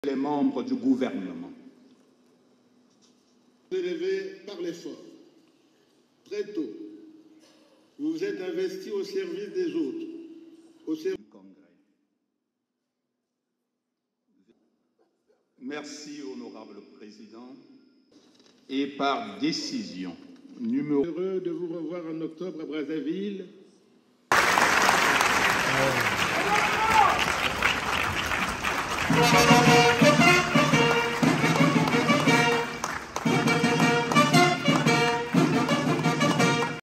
les membres du gouvernement. Élevé par l'effort. Très tôt, vous vous êtes investi au service des autres, au service du Congrès. Merci, honorable président. Et par décision numéro... Heureux de vous revoir en octobre à Brazzaville. Merci.